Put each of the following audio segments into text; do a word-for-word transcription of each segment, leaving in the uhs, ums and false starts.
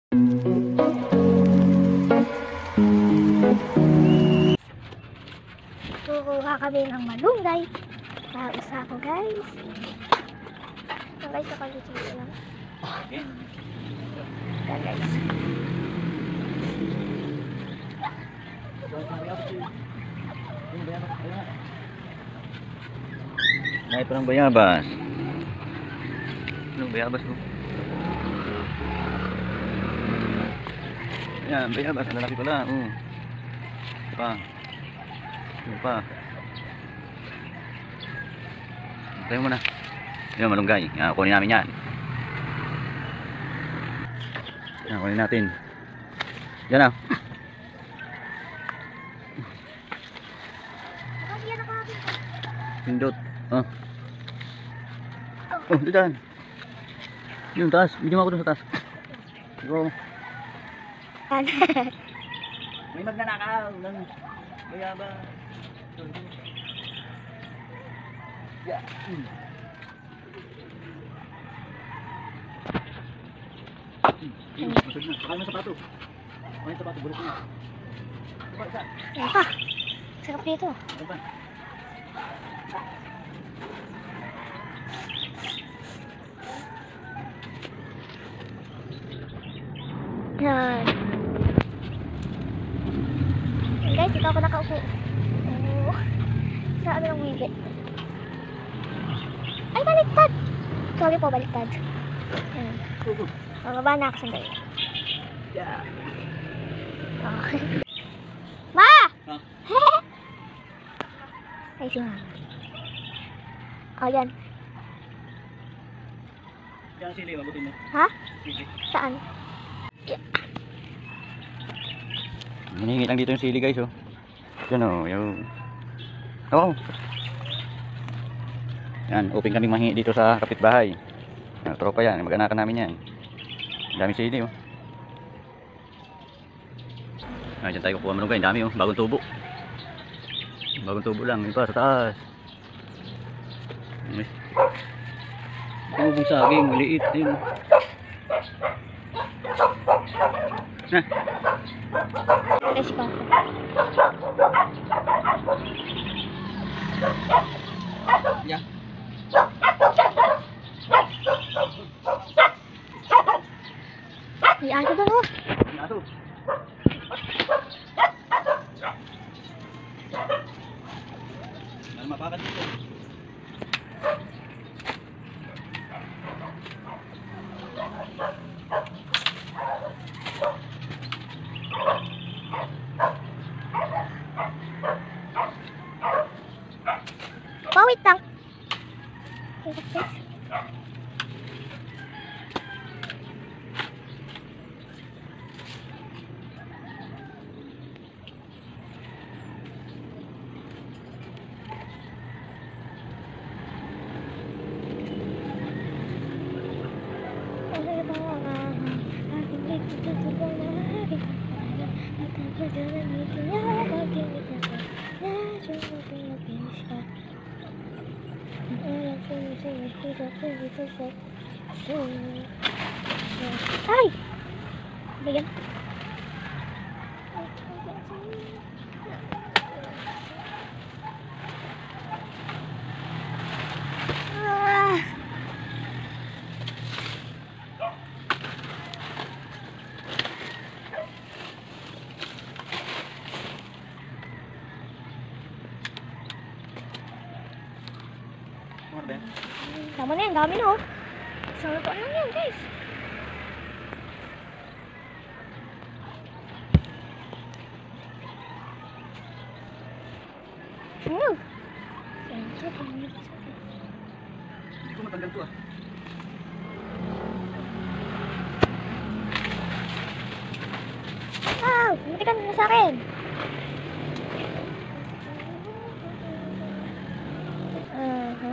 Kukuha kami ng malunggay. Pausa ako guys. So guys, nakalito lang. Yan guys. Nah, ito ng bayabas. Anong bayabas mo? Yan, bayabas. Ang lalaki pala. Uh. Ito pa. Ito pa. Tayo mo na. Yan, malunggay. Yan, kunin namin yan. Yan, kunin natin. Yan na. Pindot. Oh. Oh, diyan. Yung taas. Bigyan mo ako dun sa taas. Go. May magnanakaw ng bayabas. Yeah. Mm. Mm. Masag na. Saka yung sapato. Saka yung sapato. Bulok na. Yan pa. Sarap dito. Yan pa. Yan. Yan guys, ito ako nakaupo. Oh. Sa ano ng wibi. Ay, baliktad! Sorry po, baliktad. Yan. Mababa na ako sandali. Yeah. Okay. Ma! Huh? Ay, si Mama. O, yan. Yan sili, mabutin mo. Ha? Sili. Saan? Hinihingi lang dito yung sili guys, oh. Yan, oh, yung... Oh. Yan, open kaming mahingi dito sa kapitbahay. Yan, tropa yan, mag-anakan namin yan. Ang daming sili, oh. Ay, dyan tayo kukuha malunggay, ang dami, oh. Bagong tubo. Bagong tubo lang, yun pa, sa taas. Tubong saging, maliit, yun. Na. Guys, pa. Yeah. May aso doon, oh. May aso. Ano mapakat dito? Oh, wait lang. Wait, guys. Ay! Bigyan. Ah! Tama na yan, dami na oh. Isang lutuan lang yan guys. Ano? Hindi ko matanggal to ah. Wow! Bumitikan na sa akin. Uh-huh.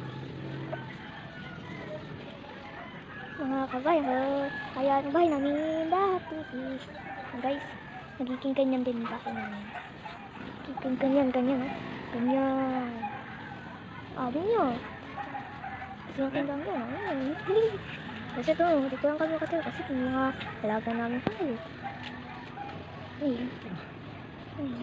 Mga kabayan, kaya ang bahay namin dati is, guys, nagiging ganyan din bahay namin. Nagiging ganyan, ganyan, oh. Ganyan. Ah, din yun. Kasi yung kandang ganyan. Kasi ito, dito lang kami katira kasi yung mga alaga namin tayo. Ayun. Ayun.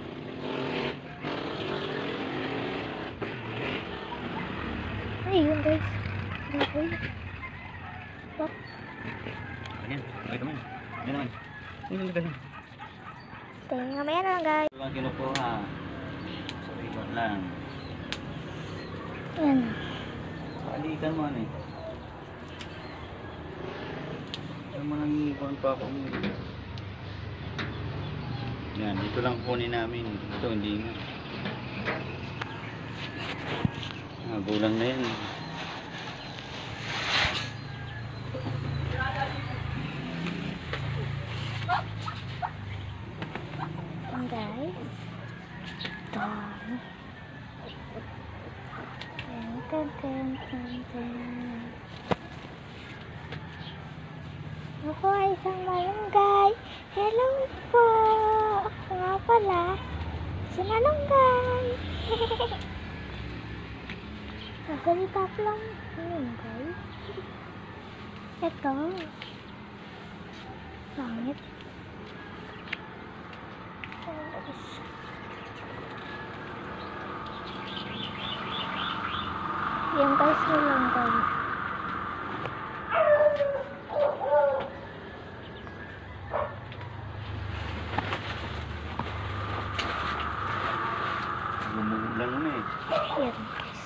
Ayun guys. Ayun. What? Ayan, okay naman. Ayan naman. Ayan naman. Tingnan mamaya na lang guys. Ito lang kinukuha. Sa ribon lang. Ayan. Paalikan mo ano eh. Alam mo nang iipon pa ako. Yan, dito lang kunin namin. Ito hindi nga. Ah, gulang na yan. Ayan guys. Ito. Ayan, tan, tan, tan, tan. Ako ay isang malunggay. Hello po. Ako nga pala. Si malunggay. Nasalita ko lang. Malunggay. Ito. Pangit. Yung guys malunggay. Gumugulang na eh. Yan guys.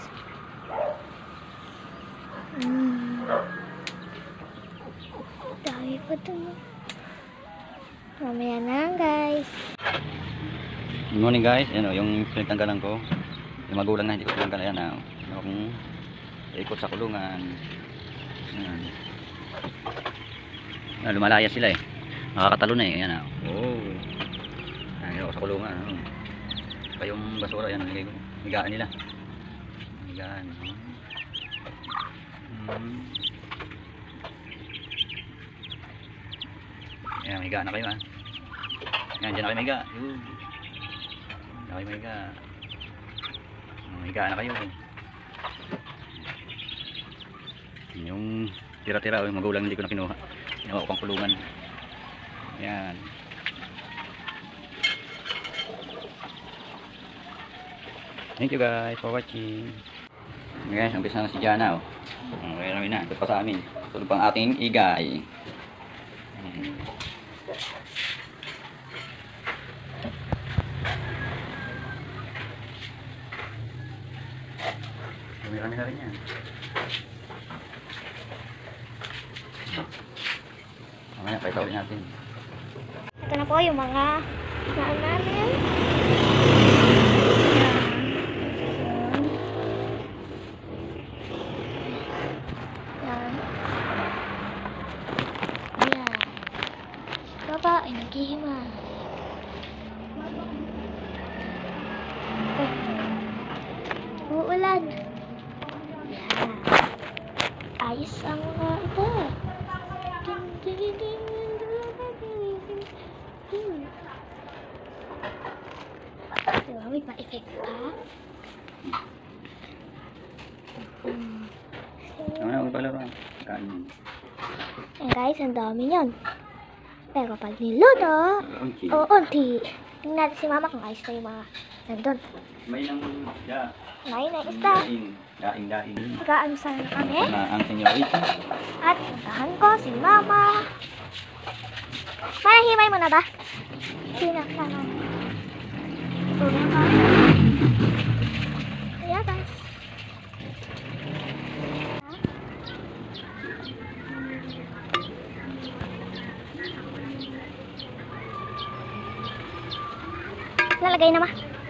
Mm. Dami pa ito. Mamaya na lang guys. Good morning guys. Yan o, yung pinagtanggalan ko. Yung magulang na hindi ko tinanggalan. Yan o. Ano kung ikot sa kulungan. Yan. Ah, lumalaya sila eh. Nakakatalo na eh. Yan o. Oh. Yan o, sa kulungan. Oh. Pa yung basura yan, higaan nila. Higaan. Hmm. Yan, higaan na kayo ha. Yan, dyan na kayo mahiga. Yun. Dyan na kayo mahiga. Higaan na kayo. Yung tira-tira, yung magulang hindi ko na kinuha. Ginawa ko pang kulungan. Yan. Thank you guys for watching. Guys, umpisa na si Jana oh. Okay namin na. Ito pa sa amin. Ito pang ating igay. Hmm. Marami na rin yan. Mamaya, paitawin natin. Ito na po yung mga naan namin. Yan. Ayan. Baba ay naghihimay. Oh. Uulan. Yan. Ayos ang mga ito. Ding, ding, ding, ding. Hmm. Diba, may pa-effect pa. Hmm. Mamaya, huwag palaro. Kain. Ayan guys, ang dami yan. Pero pag niluto, Unti. o unti. Tingnan natin si mama kung ayos na yung mga nandun. May nang da. Ngayon na isda. Daing. Daing, daing. Mag-aamusal na kami. Na ang senyorita. At puntahan ko si mama. Manahimay mo na ba? Sino ka na? Tulong ka. Ayan guys. Lalagay na ma.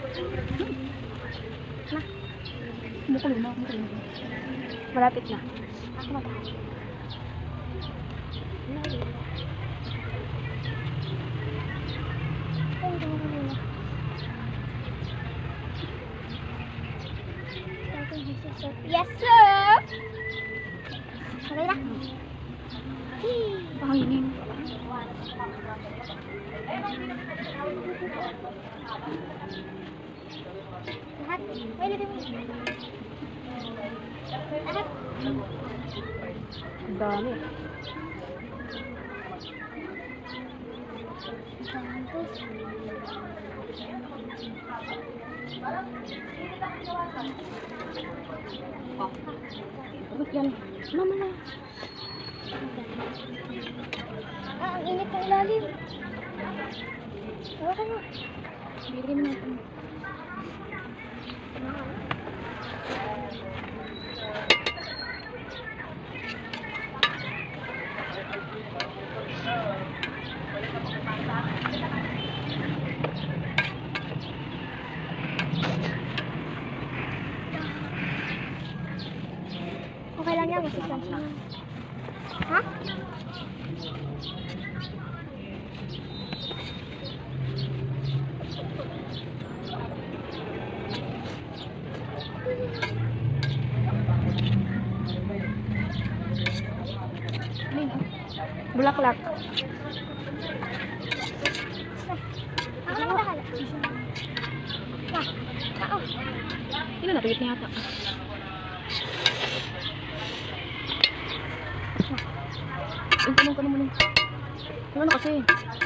Ma. Mukulo na, mukulo na. Malapit na. Ako mag-ahal. Yes, sir! Okay na. Panginin. Lahat. Pwede din mo. Ang dami. Bakit yan? Mama na. Ah, ang init ng ilalim. Hawakan mo. Bigyan mo natin. Okay lang yan, masustansya yan. Ha? Bulaklak. Ako lang bahala. Ma, ako. Ilan na? Tuyot niya ata. Yung tanong ka naman. Ano na kasi?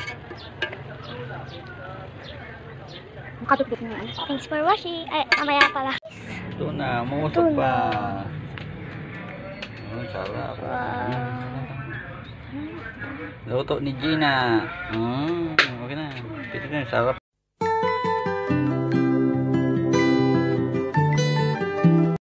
Makatupit nga. Thanks for watching. Ay, mamaya pala. Ito na, umusok Ito pa. na. Oh, sarap. Wow. Luto ni Gina. Mm, okay na. Pwede na, sarap.